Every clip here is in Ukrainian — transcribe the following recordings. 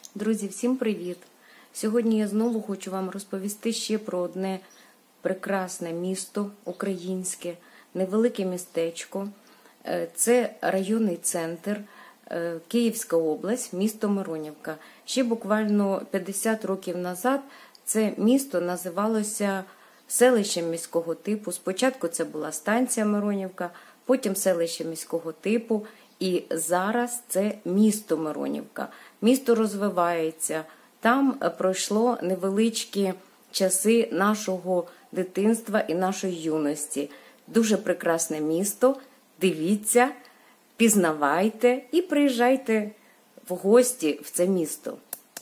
Друзі, всім привіт! Сьогодні я знову хочу вам розповісти ще про одне прекрасне місто українське, невелике містечко. Це районний центр, Київська область, місто Миронівка. Ще буквально 50 років назад це місто називалося селищем міського типу. Спочатку це була станція Миронівка, потім селище міського типу. І зараз це місто Миронівка. Місто розвивається. Там пройшло невеличкі часи нашого дитинства і нашої юності. Дуже прекрасне місто. Дивіться, пізнавайте і приїжджайте в гості в це місто.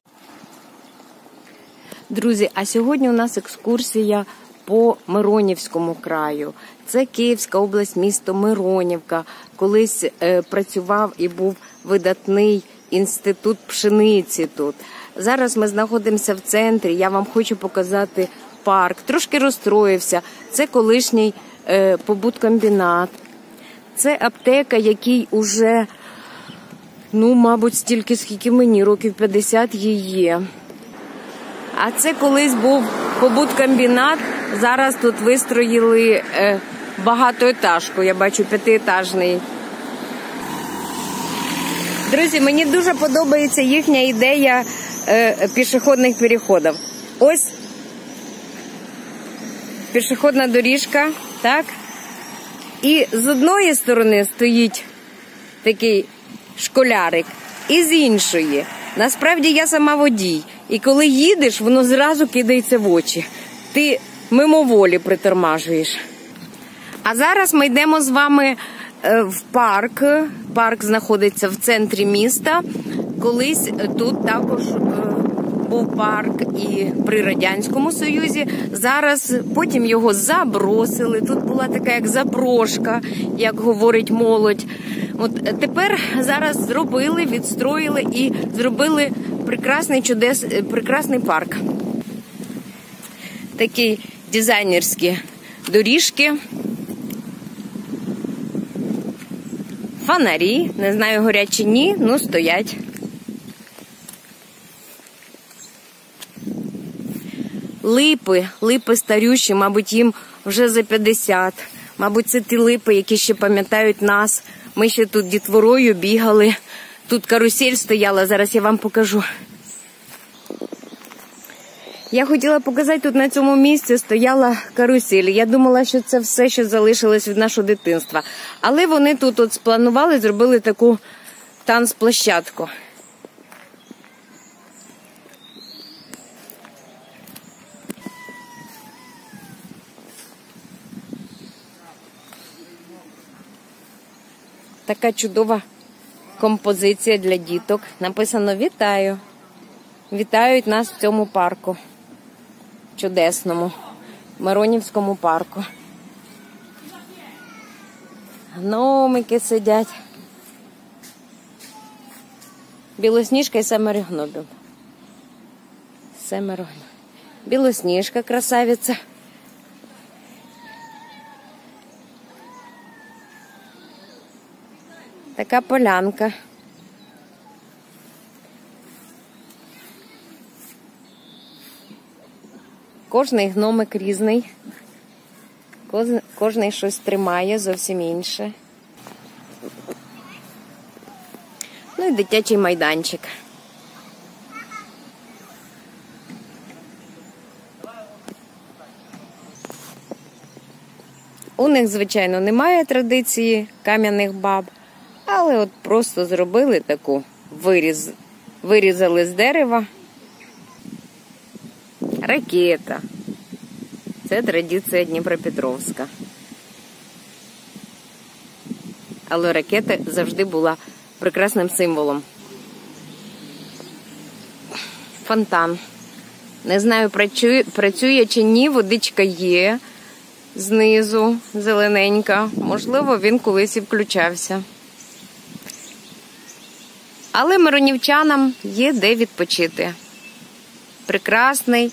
Друзі, а сьогодні у нас екскурсія по Миронівському краю. Це Київська область, місто Миронівка. Колись працював і був видатний інститут пшениці тут. Зараз ми знаходимося в центрі. Я вам хочу показати парк. Трошки розстроївся. Це колишній побуткомбінат. Це аптека, який уже, мабуть, стільки, скільки мені, років 50 їй є. А це колись був побуткомбінат. Зараз тут вистроїли багатоетажку, я бачу, 5-етажний. Друзі, мені дуже подобається їхня ідея пішохідних переходів. Ось пішохідна доріжка, так? І з одної сторони стоїть такий школярик, і з іншої. Насправді я сама водій. І коли їдеш, воно зразу кидається в очі. Ти мимоволі притормажуєш. А зараз ми йдемо з вами в парк. Парк знаходиться в центрі міста. Колись тут також був парк і при Радянському Союзі. Зараз потім його забросили. Тут була така як заброшка, як говорить молодь. От тепер зараз зробили, відстроїли і зробили прекрасний парк. Такі дизайнерські доріжки. Фонарі, не знаю, горять чи ні, стоять. Липи старющі, мабуть, їм вже за 50. Мабуть, це ті липи, які ще пам'ятають нас. Ми ще тут дітворою бігали. Тут карусель стояла, зараз я вам покажу. Я хотіла показати, тут на цьому місці стояла карусель. Я думала, що це все, що залишилось від нашого дитинства. Але вони тут от спланували, зробили таку танцплощадку. Така чудова композиція для діток. Написано «Вітаю». Вітають нас в цьому парку. Чудесному. Миронівському парку. Гномики сидять. Білосніжка і 7 гномів. 7 гномів. Білосніжка, красавиця. Така полянка. Кожний гномик різний. Кожний щось тримає, зовсім інше. І дитячий майданчик. У них, звичайно, немає традиції кам'яних баб, але от просто зробили таку, вирізали з дерева. Ракета. Це традиція Дніпропетровська. Але ракета завжди була прекрасним символом. Фонтан. Не знаю, працює чи ні, водичка є знизу, зелененька. Можливо, він колись і включався. Але миронівчанам є де відпочити. Прекрасне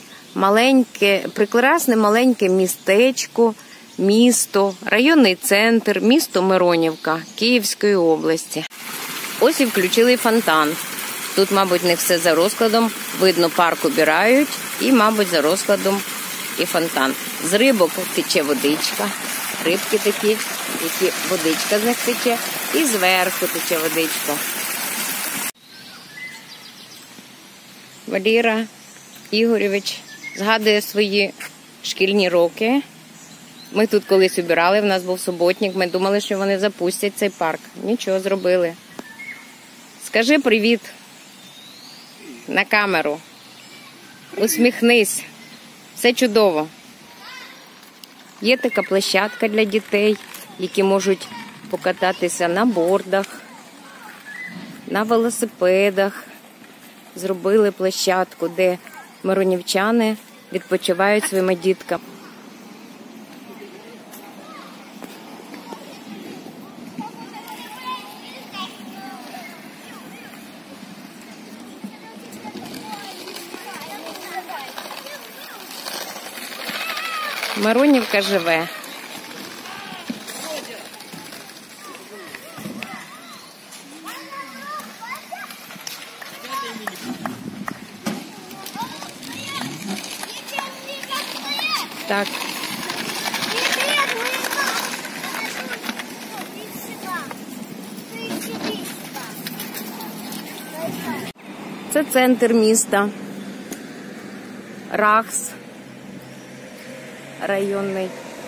маленьке містечко, місто, районний центр, місто Миронівка Київської області. Ось і включили фонтан. Тут, мабуть, не все за розкладом. Видно, парк убирають і, мабуть, за розкладом і фонтан. З рибок тече водичка. Рибки такі, які водичка з них тече. І зверху тече водичка. Валера Ігорович згадує свої шкільні роки. Ми тут колись убирали, в нас був суботник, ми думали, що вони запустять цей парк. Нічого, зробили. Скажи привіт на камеру. Усміхнись. Все чудово. Є така площадка для дітей, які можуть покататися на бордах, на велосипедах. Зробили площадку, де миронівчани відпочивають своїми дітками. Миронівка живе. Так. Це центр міста. Рахс. Районний.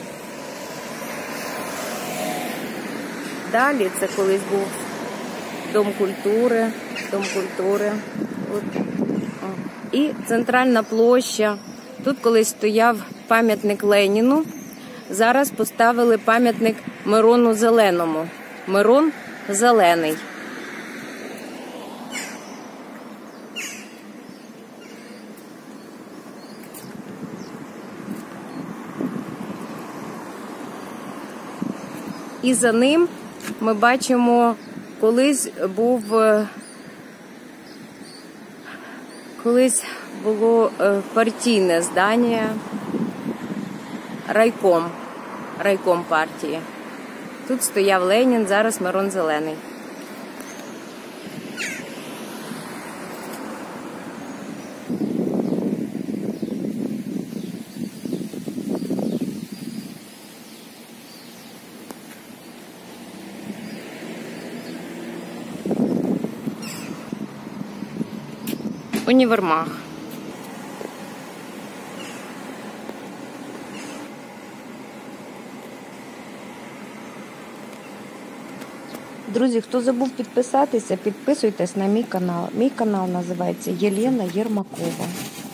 Далі це колись був Дом культури. От. І центральна площа. Тут колись стояв пам'ятник Леніну. Зараз поставили пам'ятник Мирону Зеленому. Мирон Зелений. І за ним ми бачимо, колись було партійне здання, райком партії. Тут стояв Ленін, зараз Мирон Зелений. Універмаг. Друзі, хто забув підписатися, підписуйтесь на мій канал. Мій канал називається Єлена Єрмакова.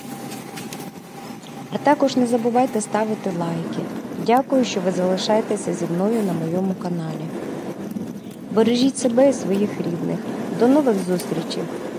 А також не забувайте ставити лайки. Дякую, що ви залишаєтеся зі мною на моєму каналі. Бережіть себе і своїх рідних. До нових зустрічей!